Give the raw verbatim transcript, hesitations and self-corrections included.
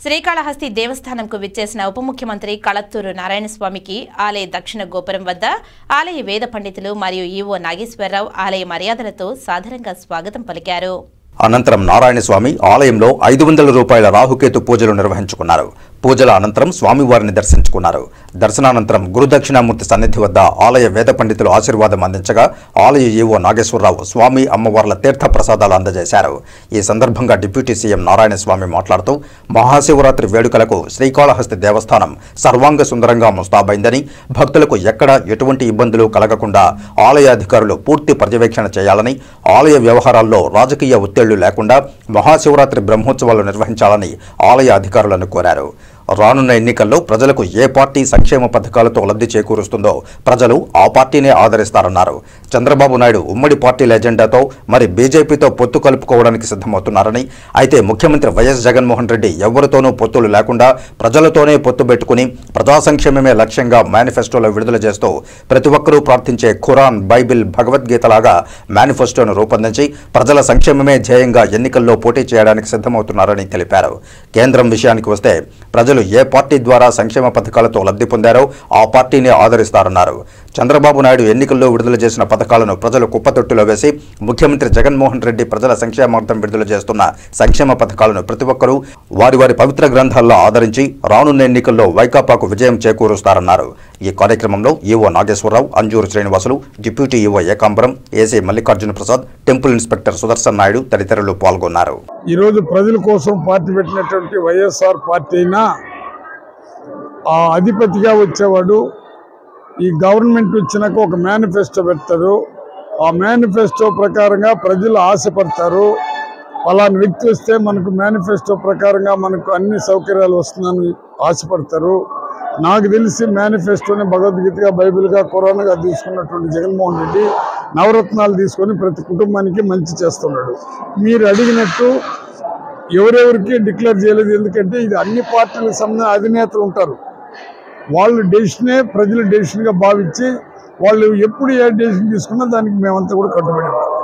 శ్రీకాళహస్తి దేవస్థానంకు విచ్చేసిన ఉప ముఖ్యమంత్రి కళత్తూరు నారాయణస్వామికి ఆలయ దక్షిణ గోపురం వద్ద ఆలయ వేద పండితులు మరియు ఈవో నాగేశ్వరరావు ఆలయ మర్యాదలతో సాదరంగా స్వాగతం పలికారు. అనంతరం నారాయణస్వామి ఆలయంలో ఐదు వందల రూపాయల రాహుకేతు పూజలు నిర్వహించుకున్నారు. పూజల అనంతరం స్వామివారిని దర్శించుకున్నారు. దర్శనానంతరం గురుదక్షిణామూర్తి సన్నిధి వద్ద ఆలయ వేద పండితులు ఆశీర్వాదం అందించగా ఆలయ ఈవో నాగేశ్వరరావు స్వామి అమ్మవార్ల తీర్థ ప్రసాదాలు అందజేశారు. ఈ సందర్భంగా డిప్యూటీ సీఎం నారాయణస్వామి మాట్లాడుతూ మహాశివరాత్రి వేడుకలకు శ్రీకాళహస్తి దేవస్థానం సర్వాంగ సుందరంగా ముస్తాబైందని, భక్తులకు ఎక్కడా ఎటువంటి ఇబ్బందులు కలగకుండా ఆలయ అధికారులు పూర్తి పర్యవేక్షణ చేయాలని, ఆలయ వ్యవహారాల్లో రాజకీయ ఒత్తిళ్లు లేకుండా మహాశివరాత్రి బ్రహ్మోత్సవాలు నిర్వహించాలని ఆలయ అధికారులను కోరారు. రానున్న ఎన్నికల్లో ప్రజలకు ఏ పార్టీ సంక్షేమ పథకాలతో లబ్ధి చేకూరుస్తుందో ప్రజలు ఆ పార్టీనే ఆదరిస్తారన్నారు. చంద్రబాబు నాయుడు ఉమ్మడి పార్టీల ఎజెండాతో మరి బీజేపీతో పొత్తు కలుపుకోవడానికి సిద్ధమవుతున్నారని, అయితే ముఖ్యమంత్రి వైఎస్ జగన్మోహన్ రెడ్డి ఎవరితోనూ పొత్తులు లేకుండా ప్రజలతోనే పొత్తు పెట్టుకుని ప్రజా సంక్షేమమే లక్ష్యంగా మేనిఫెస్టోలో విడుదల చేస్తూ ప్రతి ఒక్కరూ ప్రార్థించే ఖురాన్, బైబిల్, భగవద్గీతలాగా మేనిఫెస్టోను రూపొందించి ప్రజల సంక్షేమమే ధ్యేయంగా ఎన్నికల్లో పోటీ చేయడానికి సిద్ధమవుతున్నారని తెలిపారు. కేంద్రం విషయానికి వస్తే ప్రజలు ఏ పార్టీ ద్వారా సంక్షేమ పథకాలతో లబ్ధి పొందారో ఆ పార్టీని ఆదరిస్తారన్నారు. చంద్రబాబు నాయుడు ఎన్నికల్లో విడుదల చేసిన పథకాలను ప్రజలు కుప్పతొట్టులో వేసి ముఖ్యమంత్రి జగన్మోహన్ రెడ్డి ప్రజల సంక్షేమార్థం విడుదల చేస్తున్న సంక్షేమ పథకాలను ప్రతి ఒక్కరూ వారి వారి పవిత్ర గ్రంథాల్లో ఆదరించి రానున్న ఎన్నికల్లో వైకాపాకు విజయం చేకూరుస్తారన్నారు. ఈ కార్యక్రమంలో EO Nageswararao, Anjuru Srinivasulu, deputy EO Ekambaram, AC Mallikarjuna Prasad, temple inspector Sudarshan Naidu తదితరులు పాల్గొన్నారు. ఈరోజు ప్రజల కోసం పార్టీ పెట్టినటువంటి వైఎస్ఆర్ పార్టీ అయినా ఆ అధిపతిగా వచ్చేవాడు ఈ గవర్నమెంట్ వచ్చినాక ఒక మేనిఫెస్టో పెడతాడు. ఆ మేనిఫెస్టో ప్రకారంగా ప్రజలు ఆశపడతారు. అలాంటి వ్యక్తి వస్తే మనకు మేనిఫెస్టో ప్రకారంగా మనకు అన్ని సౌకర్యాలు వస్తుందని ఆశపడతారు. నాకు తెలిసి మేనిఫెస్టోని భగవద్గీతగా, బైబిల్గా, ఖురాన్గా తీసుకున్నటువంటి జగన్మోహన్ రెడ్డి నవరత్నాలు తీసుకొని ప్రతి కుటుంబానికి మంచి చేస్తున్నాడు. మీరు అడిగినట్టు ఎవరెవరికి డిక్లేర్ చేయలేదు. ఎందుకంటే ఇది అన్ని పార్టీలకు సంబంధించిన అధినేతలు ఉంటారు. వాళ్ళు డెసిషనే ప్రజల డెసిషన్గా భావించి వాళ్ళు ఎప్పుడు ఏ డెసిషన్ తీసుకున్నా దానికి మేమంతా కూడా కట్టుబడి ఉంటాం.